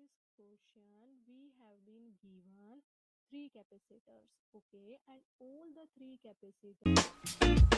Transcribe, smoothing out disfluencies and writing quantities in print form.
this question, we have been given three capacitors, okay, and all the three capacitors